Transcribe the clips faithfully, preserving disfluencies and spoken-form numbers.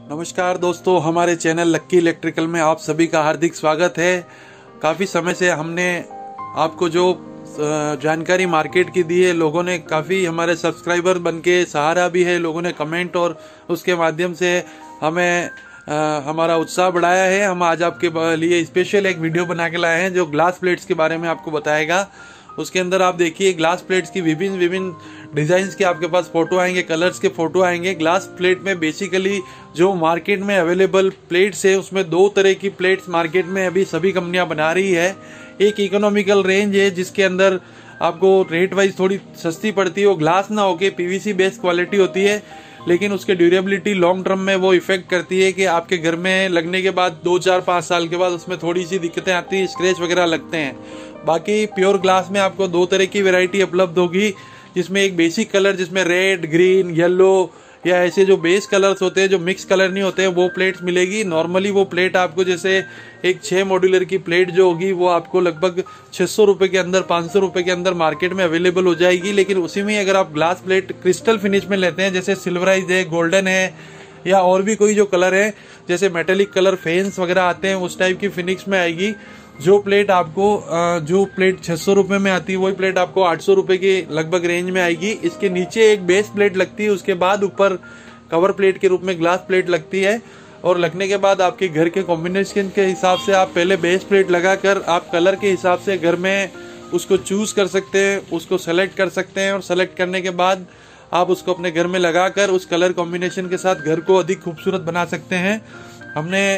नमस्कार दोस्तों, हमारे चैनल लक्की इलेक्ट्रिकल में आप सभी का हार्दिक स्वागत है। काफ़ी समय से हमने आपको जो जानकारी मार्केट की दी है, लोगों ने काफ़ी हमारे सब्सक्राइबर बन के सहारा भी है, लोगों ने कमेंट और उसके माध्यम से हमें आ, हमारा उत्साह बढ़ाया है। हम आज आपके लिए स्पेशल एक वीडियो बना के लाए हैं जो ग्लास प्लेट्स के बारे में आपको बताएगा। उसके अंदर आप देखिए ग्लास प्लेट्स की विभिन्न विभिन्न डिजाइन्स के आपके पास फोटो आएंगे, कलर्स के फोटो आएंगे। ग्लास प्लेट में बेसिकली जो मार्केट में अवेलेबल प्लेट्स है उसमें दो तरह की प्लेट्स मार्केट में अभी सभी कंपनियां बना रही है। एक इकोनॉमिकल रेंज है जिसके अंदर आपको रेट वाइज थोड़ी सस्ती पड़ती है, वो ग्लास ना होके पीवीसी बेस्ड क्वालिटी होती है, लेकिन उसके ड्यूरेबिलिटी लॉन्ग टर्म में वो इफेक्ट करती है कि आपके घर में लगने के बाद दो चार पाँच साल के बाद उसमें थोड़ी सी दिक्कतें आती हैं, स्क्रैच वगैरह लगते हैं। बाकी प्योर ग्लास में आपको दो तरह की वैरायटी उपलब्ध होगी, जिसमें एक बेसिक कलर जिसमें रेड, ग्रीन, येलो या ऐसे जो बेस कलर्स होते हैं जो मिक्स कलर नहीं होते हैं वो प्लेट्स मिलेगी। नॉर्मली वो प्लेट आपको जैसे एक छः मॉड्यूलर की प्लेट जो होगी वो आपको लगभग छः सौ रुपये के अंदर पाँच सौ रुपये के अंदर मार्केट में अवेलेबल हो जाएगी। लेकिन उसी में अगर आप ग्लास प्लेट क्रिस्टल फिनिश में लेते हैं, जैसे सिल्वराइज है, गोल्डन है या और भी कोई जो कलर है जैसे मेटेलिक कलर फेंस वगैरह आते हैं, उस टाइप की फिनिश में आएगी। जो प्लेट आपको जो प्लेट छह सौ रुपये में आती है वही प्लेट आपको आठ सौ रुपये की लगभग रेंज में आएगी। इसके नीचे एक बेस प्लेट लगती है, उसके बाद ऊपर कवर प्लेट के रूप में ग्लास प्लेट लगती है, और लगने के बाद आपके घर के कॉम्बिनेशन के हिसाब से आप पहले बेस प्लेट लगाकर आप कलर के हिसाब से घर में उसको चूज कर सकते हैं, उसको सेलेक्ट कर सकते हैं, और सेलेक्ट करने के बाद आप उसको अपने घर में लगाकर उस कलर कॉम्बिनेशन के साथ घर को अधिक खूबसूरत बना सकते हैं। हमने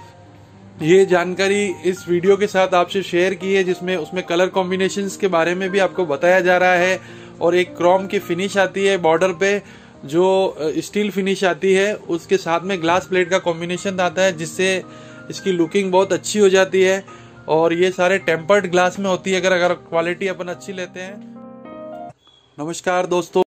ये जानकारी इस वीडियो के साथ आपसे शेयर की है, जिसमें उसमें कलर कॉम्बिनेशंस के बारे में भी आपको बताया जा रहा है, और एक क्रोम की फिनिश आती है बॉर्डर पे, जो स्टील फिनिश आती है, उसके साथ में ग्लास प्लेट का कॉम्बिनेशन आता है जिससे इसकी लुकिंग बहुत अच्छी हो जाती है। और ये सारे टेम्पर्ड ग्लास में होती है अगर अगर क्वालिटी अपन अच्छी लेते हैं। नमस्कार दोस्तों।